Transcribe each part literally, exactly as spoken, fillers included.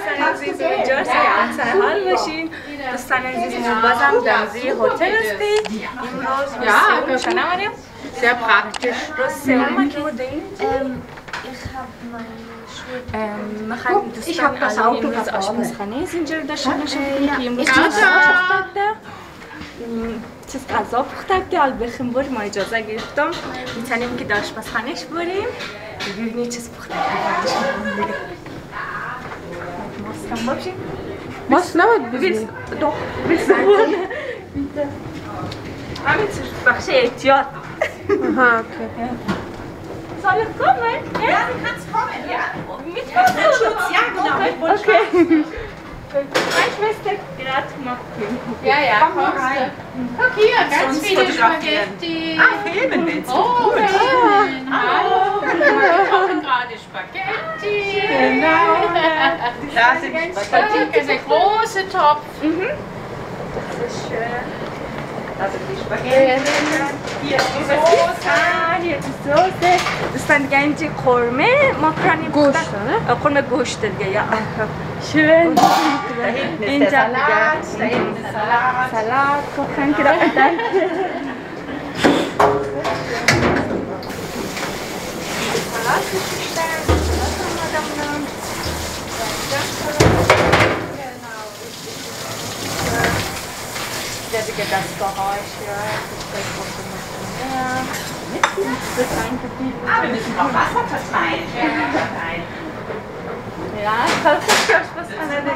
دوستان عزیز امیدوارم که سر حال باشین. دوستان عزیز ما بازم در زیر هتل هستیم. امروز روز سوم شنواریم. Sehr praktisch. روز سوم که بودیم. میخوایم دوستان الان امروز آشپزخانه از اینجا داشته باشیم که امروز چیز غذا پخته. چیز غذا پخته البته بر ما اجازه گرفتم میتونیم که در آشپزخانهش بریم ببینید چیز پخته. ماسک هم باشین. ماسک نباید بزنید. دو بزنید. همین بخش احتیاط. Aha, okay. Soll ich kommen? Ja, du kannst kommen, ja. Mit Mundschutz, ja, genau, mit Mundschutz. Okay. Ich müsste gerade machen. Ja, ja, Komm mal rein. Guck hier, ganz Sonst viele fotografieren. Spaghetti. Ah, filmen willst du? Oh, Gut. schön. Hallo. Wir kochen gerade Spaghetti. Genau. Da sind Spaghetti. Das ist der große Topf. Mhm. Das ist schön. Also die Spaghetti. Hier ist die Soße. Ah, hier ist die Soße. Das ist dann ganze Korme. Makaroni. Gosht, ne? Korme Gosht, ja. Schön. Da hinten ist der Salat. Da hinten ist Salat. Salat. Kochen gerade. Danke. Salat ist bestellt. Salat haben wir dann genommen. Der دیگه دستگاه‌هاش یا دستگاه Ah, wir müssen noch Wasser verteilen. Ja, verteilen. Ja, ich kann das was an der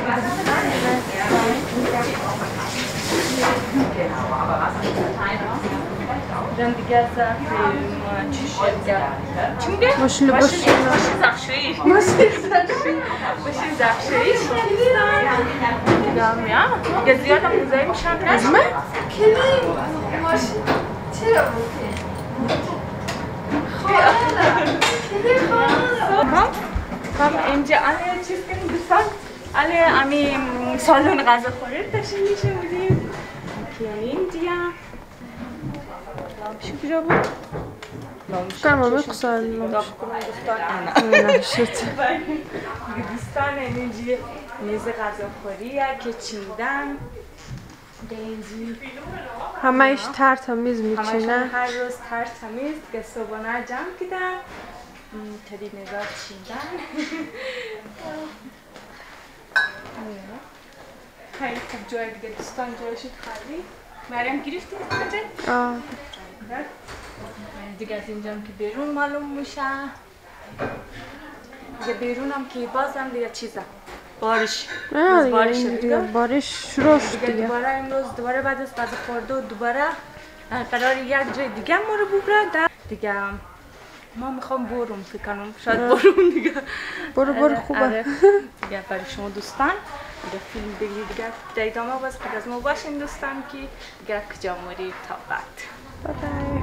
Genau, aber Wasser verteilen auch. dann دیگه زعفران چیشه دیگه چی میگه؟ ماشین ماشین باشین. ماشین زخشویی ماشین زخشویی ماشین زخشویی دیگه هم یا دیگه زیاد هم موزایی میشن از من؟ کلیم ماشین چرا بکنی؟ خب خب اینجا alle چیز کنیم دوستان alle امی سالن غذا خوری تشکیل میشه بودیم که اینجا لامشو کجا بود؟ Kan maar ook zijn. دوستان اینجا میز غذاخوری که چیدن همه‌اش تر تمیز همشون میچینه. هر روز تر تمیز که صبحانه جمع کردن تدی نگاه چیدن خیلی خوب جای دیگه دوستان جایشون خالی مریم گرفتی کجا؟ آه. دیگه از اینجا هم که بیرون معلوم میشه دیگه بیرون هم که باز هم دیگه چیزه بارش نه بارش دیگه دیگه بارش شروع شد دیگه دیگه. دوباره امروز دوباره بعد از غذا خورده و دوباره قرار یک جای دیگه ما رو ببره دیگه ما میخوام برم فکر کنم شاید برم دیگه برو برو خوبه. آره. دیگه برای شما دوستان دیگه فیلم بگیرید دیگه در ادامه باز خود از ما باشین دوستان که دیگه کجا موری تا بعد بای بای.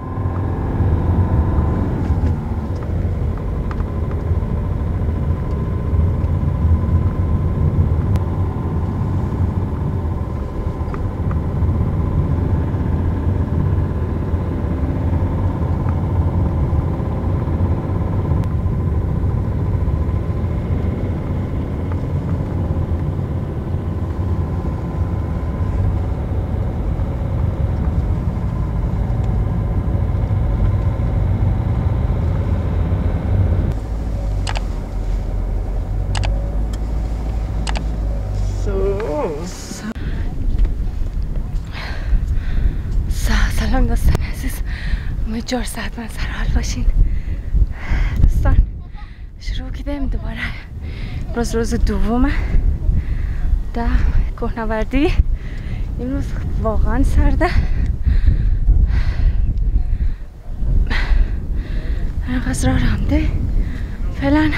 سلام دوستان عزیز امیدوارم ساعت من سر حال باشین دوستان شروع کردیم دوباره روز روز دومه در کوهنوردی امروز واقعا سرده انقدر راه رمده فعلا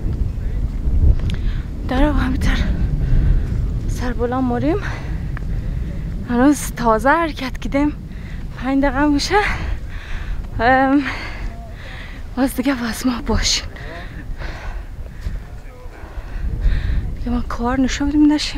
داره همینطور سربلان موریم هنوز تازه حرکت کردیم پنج دقیقه میشه باز دیگه باز ما باشیم دیگه ما کار نشون نشیم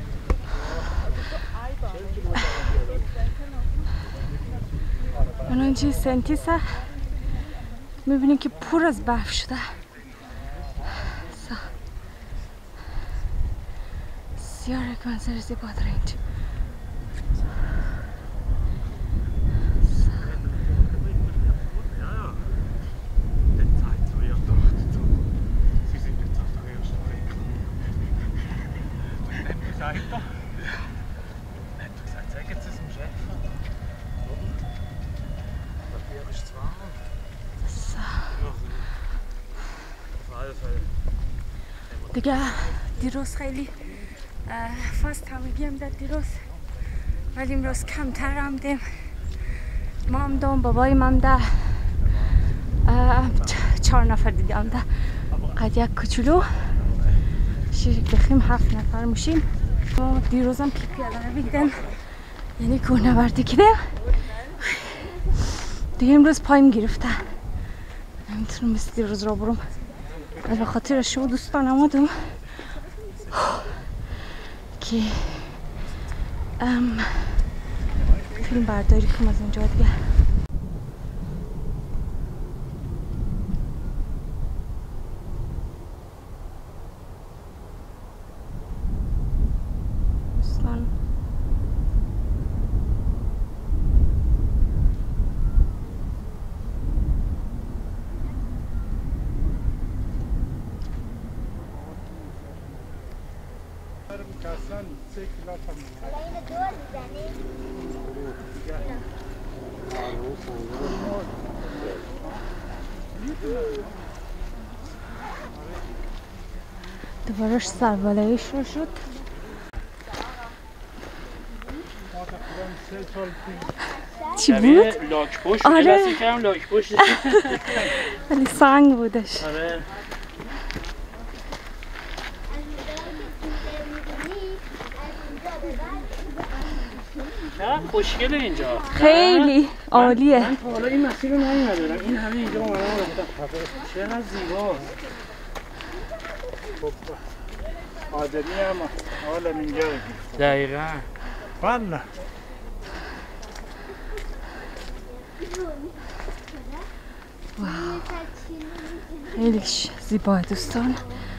من اینجا سنتیسه میبینیم که پر از برف شده بسیار یک منظر زیبا داره اینجا. دیگه دیروز خیلی فاست همگی هم داد دیروز، ولی امروز کمتر هم دیم. ما هم دام بابای مام ده چهار نفر دیگه هم ده قد یک کچولو شیرک بخیم هفت نفر میشیم. ما دیروز هم پیپی الان بیدیم، یعنی کوهنوردی کردیم. دیگه امروز پایم گرفته، نمیتونم مثل دیروز را برم. از بخاطر شما دوستان آمدم که فیلم برداری کنم از اونجا دیگه. دوستان دوبارش سربالایی شروع شد. چی بود؟ لاک پشت. آره. لاک پشت. ولی سنگ بودش. آره. نه خوشگله اینجا. خیلی عالیه. من تا حالا این مسیر رو نمی‌دونم. این همه اینجا اومدم گفتم چقدر زیباست. آدمی هم حالا اینجا دقیقاً. والله خیلی زیبا دوستان.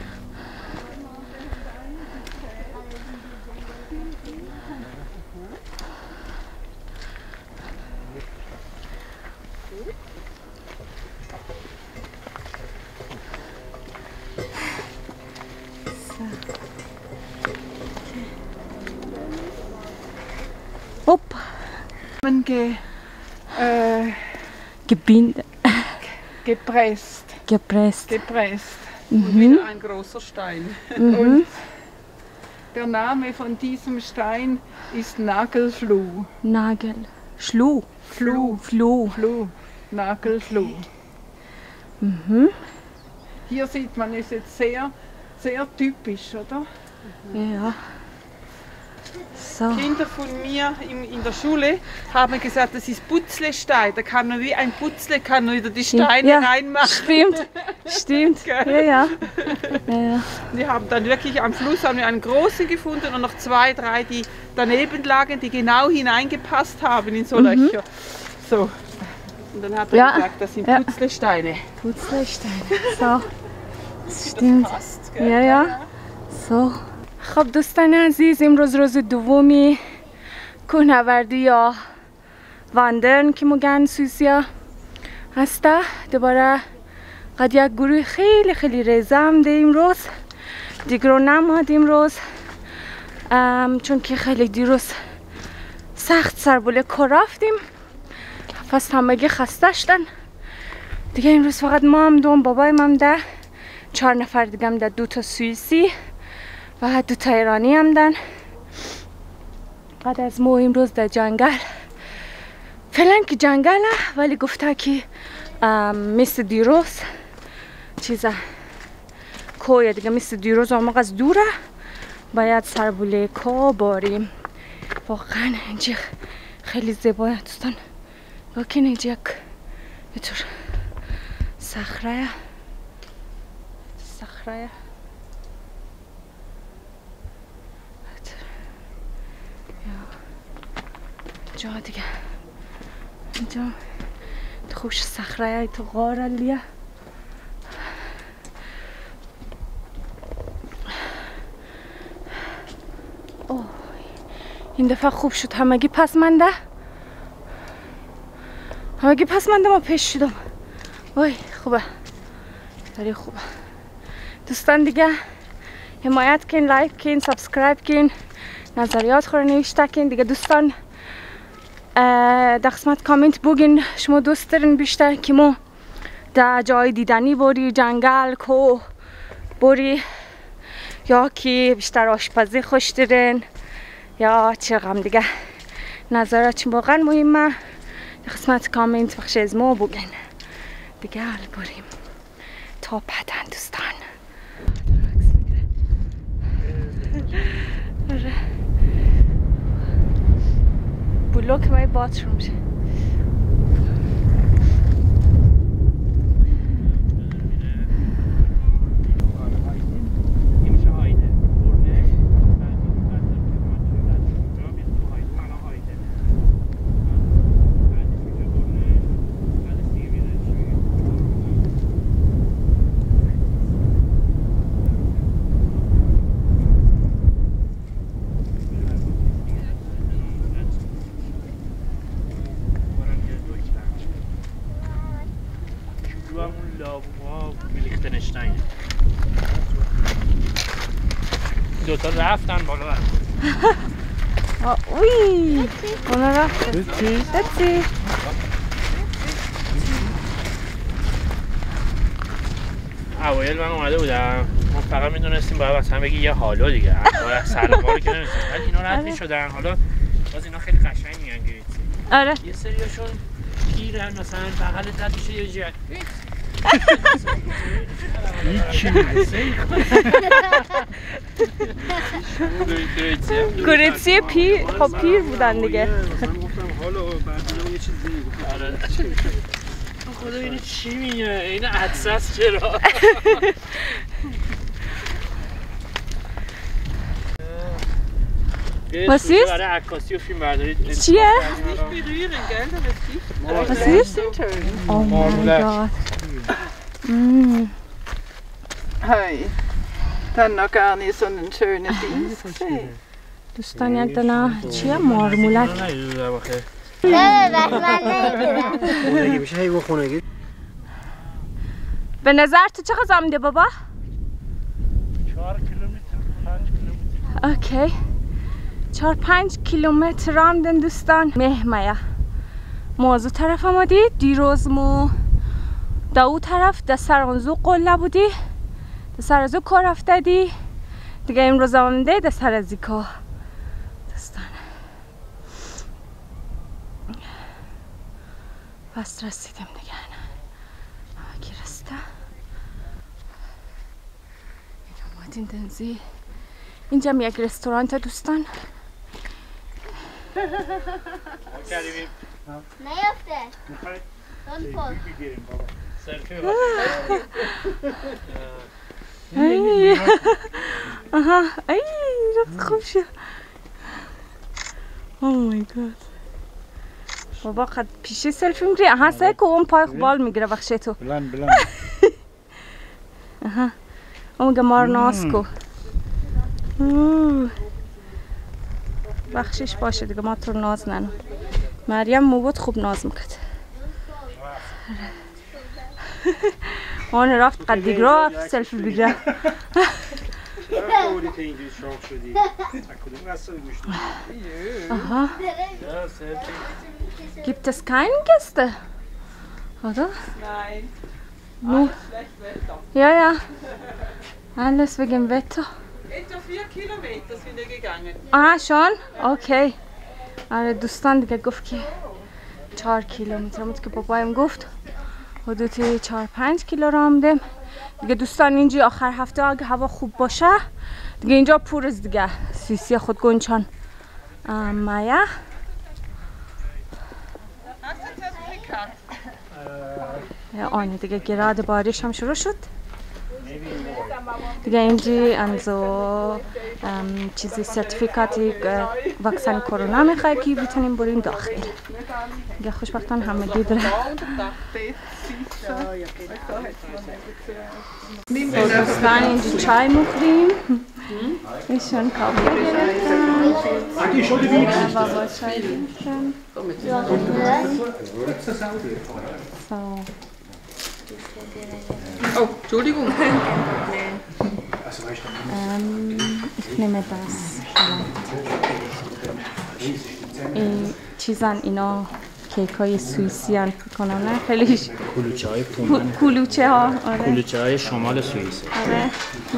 Hopp. Ge, äh, Gebinde. gepresst. Gepresst. Gepresst. Mhm. Und wieder ein großer Stein. Mhm. Und der Name von diesem Stein ist Nagelfluh. Nagel. Schluh. Fluh. Fluh. Fluh. Nagelfluh. Mhm. Hier sieht man es jetzt sehr, sehr typisch, oder? Ja. So. Kinder von mir in, in der Schule haben gesagt, das ist Putzlestein. Da kann man wie ein Putzle kann man wieder die Steine ja, reinmachen. Stimmt, stimmt. Ja, ja. Ja, ja. Die haben dann wirklich am Fluss haben wir einen großen gefunden und noch zwei, drei, die daneben lagen, die genau hineingepasst haben in so Mhm. Löcher. So. Und dann hat er Ja. gesagt, das sind Ja. Putzlesteine. Putzlestein. So. Das stimmt. Das passt, gell? Ja, ja. So. خب دوستان عزیز، امروز روز دومی کوهنوردی یا واندرن که میگن سوئیسیا هسته. دوباره قد یک گروه خیلی خیلی ریزه هم ده امروز دیگر رو نماد امروز، چون که خیلی دیروز سخت سربوله کار رفتیم، پس همگی خسته شدن دیگه. امروز فقط ما هم دوم بابای هم ده، چهار نفر دیگه هم ده، دو تا سوئیسی و دو تا ایرانی هم دن. بعد از ما امروز در جنگل، فعلا که جنگله، ولی گفته که مثل دیروز چیزه کوه دیگه، مثل دیروز آماغ از دوره باید سربوله کو باریم. واقعا اینجا خیلی زیباه دوستان. باکن اینجا یک یه طور صخره صخره جا دیگه اینجا تو خوش صخره تو غار لیه. اوه این دفعه خوب شد. همگی پسمانده همگی پسمانده ما پیش شدم. وای خوبه داری خوبه. دوستان دیگه حمایت کن، لایک کن، سابسکرایب کن، نظریات خود نوشته کن دیگه. دوستان در قسمت کامنت بگین شما دوست دارین بیشتر که ما در جای دیدنی بری، جنگل، کوه بری، یا که بیشتر آشپزی خوش دارین یا چه غم دیگه. نظرات واقعا مهمه. در قسمت کامنت بخش از ما بگین دیگه. حال بریم تا بعداً دوستان. بلوک my bathroom. دوتا رفتن بالا. اوی اونا رفتن. دتی اوایل من اومده بودم، ما فقط میدونستیم باید مثلا بگی یه حالو دیگه، باید سرما رو که نمیدونستیم. بعد اینا رد میشدن. حالا باز اینا خیلی قشنگ میگن گریتی. آره یه سریاشون پیرن، مثلا بغلت رد میشه یه جد گریتسی پیر. خب پیر بودن دیگه. خدا اینو چی میگه؟ این عدسست چرا؟ Was ist? برای عکاسی و فیلم برداری چیه؟ Was ist? Oh my god. Mm. Hej. Den har gar nicht so einen schönen Dienst. دوستان یک دانه چیه؟ مارمولک. به نظر تو چقدر زمان میده بابا؟ چهار کیلومتر پنج کیلومتر. اوکی چهار پنج کیلومتر راندن دوستان. مهمه ما از او طرف آمدی. دیروز ما دا او طرف دا سرانزو قله بودی، دا سرانزو کار رفته دی دیگه. امروز آمده دا سرازی کار دوستان. پس رسیدیم دیگه. آکی رسته این آمدین دنزی. اینجا هم یک رستورانت دوستان. نیافته دون پول ای آها ای رفت خوب شد. او مای گاد بابا قد پیشی سلفی میگیری. آها سه که اون پای بال میگیره بخشه تو. بلند بلند. آها اون گمار ناز کو. بخشش باشه دیگه، ما تو ناز ننو. مریم مو بود خوب ناز میکرد. اون رفت قد دیگه رفت سلفی بگیره. Aha. Gibt es keine Gäste? Oder? Nein. Nur. Alles schlecht Wetter. Ja, ja. Alles wegen Wetter. Etwa vier Kilometer sind wir gegangen. Ah, schon? Okay. آره دوستان دیگه گفت که چهار کیلومتر بود که بابایم گفت حدود چهار پنج کیلو را آمدیم دیگه. دوستان اینجا آخر هفته اگه هوا خوب باشه دیگه اینجا پر از دیگه سیسی خود گنچان مایه. آنی دیگه گراد بارش هم شروع شد دیگه. اینجا انزو چیزی سرتیفیکاتی واکسن کرونا میخواه که بتونیم بریم داخل دیگه. خوشبختان همگی داره. دوستان اینجا چای میخوریم ایشون کافه گرفتن بابا چای گرفتن So. Oh, Entschuldigung. ähm, ich nehme das این چیزان اینا کیک های سوئیسی هن کنم نه خیلیش کلوچه های پومن کلوچه ها آره کلوچه های شمال سوئیس آره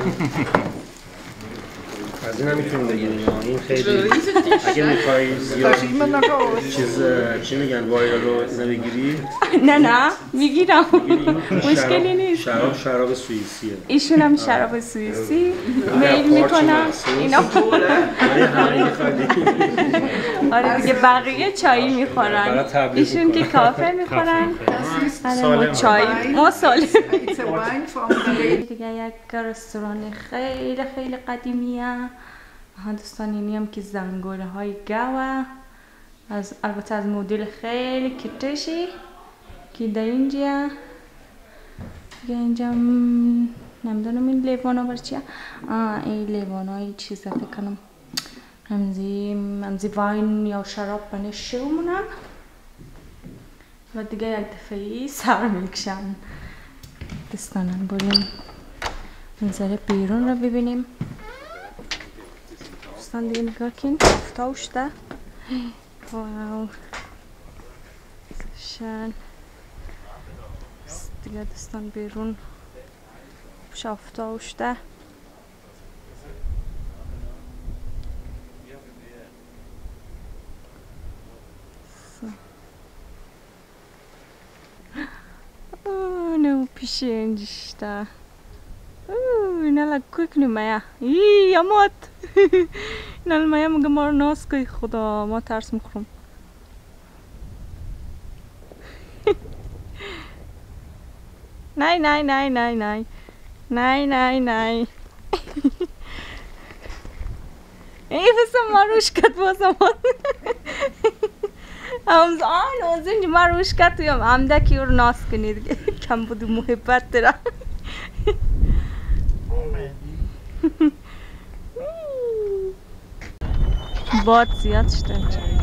از این هم میتونیم بگیم این خیلی اگه میخوایی زیاد چیز چی میگن وایرال رو اینو بگیری نه نه میگیرم مشکلی نیست شراب شراب سوئیسیه ایشون هم شراب سوئیسی میل میکنم اینا آره دیگه بقیه چایی میخورن ایشون که کافه میخورن آره ما چای ما سالم دیگه یک رستوران خیلی خیلی قدیمیه دوستان هم که زنگوله های گوه از البته از مدل خیلی کتشی که در اینجا دیگه اینجا نمیدونم این لیوانا بر چیه آه این لیوانا های چیزه فکر کنم همزی همزی واین یا شراب بنشه مونم و دیگه یک دفعی سر میکشن دوستانم بریم منظر بیرون رو ببینیم دوستان دیگه نگاه کن افتاو شده واو شن دیگه دوستان بیرون افتاو شده اوه نو پیشه اینجشته اوه اینا لکوی کنیم مایا ای یامات اینا مایا مگه ما رو ناز که خدا ما ترس میخورم نه نه نه نه نه نه نه نه این بسه ماروش کت بازم همز آن از اینجا ماروش کت ویم همده که او رو ناز کنید کم بود محبت دارم باد زیاد شده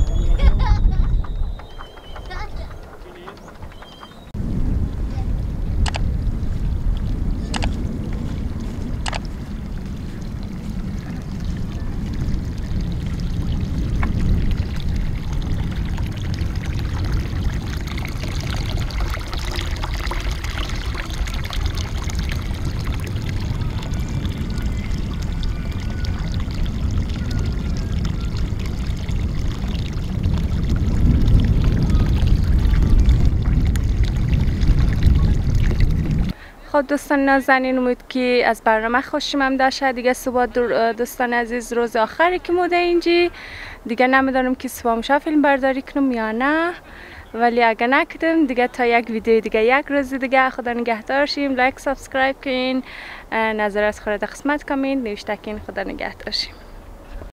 خب دوستان نازنین امید که از برنامه خوشم داشته دیگه صبح دوستان عزیز روز آخری که موده اینجی دیگه نمیدونم که صبح میشه فیلم برداری کنم یا نه ولی اگه نکردم دیگه تا یک ویدیو دیگه یک روز دیگه خدا نگهدار شیم لایک سابسکرایب کن نظر از خود قسمت کامنت نوشته کن خدا نگهدار شیم